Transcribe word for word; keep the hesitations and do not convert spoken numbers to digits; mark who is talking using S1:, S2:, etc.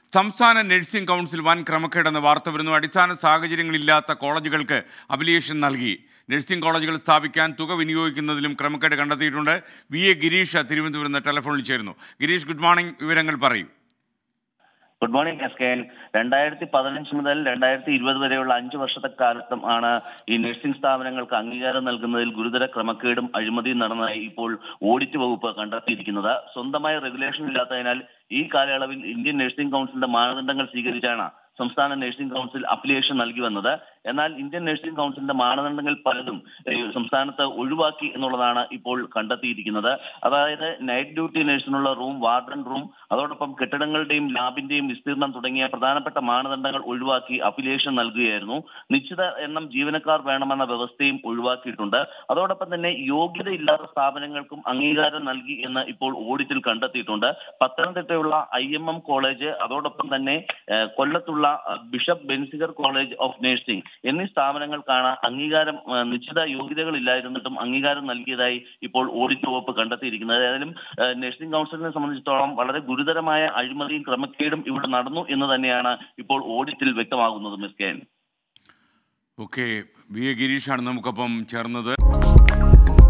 S1: സംസ്ഥാന nursing council വൻ ക്രമക്കേടെന്ന വാർത്ത വരുന്നു. അടിസ്ഥാന സാഹചര്യങ്ങളില്ലാത്ത കോളേജുകൾക്ക് അഫിലിയേഷൻ നൽകി. നഴ്സിംഗ് കോളേജുകൾ സ്ഥാപിക്കാൻ തുക വിനിയോഗിക്കുന്നതിലും ക്രമക്കേട് കണ്ടെത്തിയിട്ടുണ്ട്. വി എ ഗിരീഷ് തിരുവനന്തപുരം നിന്ന് ടെലിഫോണിൽ ചേരുന്നു. Girish, good morning. വിവരങ്ങൾ പറയൂ.
S2: Good morning S K. രണ്ടായിരത്തി പതിനഞ്ച് മുതൽ രണ്ടായിരത്തി ഇരുപത് വരെയുള്ള അഞ്ചു വർഷത്തെ കാലത്തും ആണ് ഈ നഴ്സിംഗ് സ്ഥാപനങ്ങൾക്ക് അംഗീകാരം നൽകുന്നതിൽ ഗുരുതര ക്രമക്കേടും അഴിമതിയും നടന്നതായി ഇപ്പോൾ ഓഡിറ്റ് വകുപ്പ് കണ്ടെത്തിയിരിക്കുന്നത്. സ്വന്തമായ റെഗുലേഷൻ ഇല്ലാത്തതിനാൽ ഈ കാലയളവിൽ ഇന്ത്യൻ നഴ്സിംഗ് കൗൺസിലിന്റെ മാനദണ്ഡങ്ങൾ സ്വീകരിച്ചാണ് സംസ്ഥാന നഴ്സിംഗ് കൗൺസിൽ അഫിലിയേഷൻ നൽകി വന്നത്. എന്നാൽ ഇന്ത്യൻ നഴ്സിംഗ് കൗൺസിലിന്റെ മാനദണ്ഡങ്ങൾ പലതും സംസ്ഥാനത്ത് ഒഴിവാക്കി എന്നുള്ളതാണ് ഇപ്പോൾ കണ്ടെത്തിയിരിക്കുന്നത്. അതായത് നൈറ്റ് ഡ്യൂട്ടി നഴ്സിനുള്ള റൂം, വാർഡൻ റൂം, അതോടൊപ്പം കെട്ടിടങ്ങളുടെയും ലാബിന്റെയും വിസ്തീർണം തുടങ്ങിയ പ്രധാനപ്പെട്ട മാനദണ്ഡങ്ങൾ ഒഴിവാക്കി അഫിലിയേഷൻ നൽകുകയായിരുന്നു. നിശ്ചിത എണ്ണം ജീവനക്കാർ വേണമെന്ന വ്യവസ്ഥയും ഒഴിവാക്കിയിട്ടുണ്ട്. അതോടൊപ്പം തന്നെ യോഗ്യതയില്ലാത്ത സ്ഥാപനങ്ങൾക്കും അംഗീകാരം നൽകി എന്ന് ഇപ്പോൾ ഓഡിറ്റിൽ കണ്ടെത്തിയിട്ടുണ്ട്. പത്തനംതിട്ടയുള്ള ഐ എം എം കോളേജ്, അതോടൊപ്പം തന്നെ കൊല്ലത്തുള്ള bishop Benziger college of nursing എന്നീ സ്ഥാപനങ്ങൾക്കാണ് അംഗീകാരം, നിശ്ചിത യോഗ്യതകളില്ലായിരുന്നിട്ടും അംഗീകാരം നൽകിയതായി ഇപ്പോൾ ഓഡിറ്റ് വകുപ്പ് കണ്ടെത്തിയിരിക്കുന്നത്. ഏതായാലും നഴ്സിംഗ് കൗൺസിലിനെ സംബന്ധിച്ചിടത്തോളം വളരെ ഗുരുതരമായ അഴിമതിയും ക്രമക്കേടും ഇവിടെ നടന്നു എന്ന് തന്നെയാണ് ഇപ്പോൾ ഓഡിറ്റിൽ വ്യക്തമാകുന്നത്. Miss K.
S1: Okay, V A ഗിരീഷാണ് നമുക്കൊപ്പം ചേർന്നത്.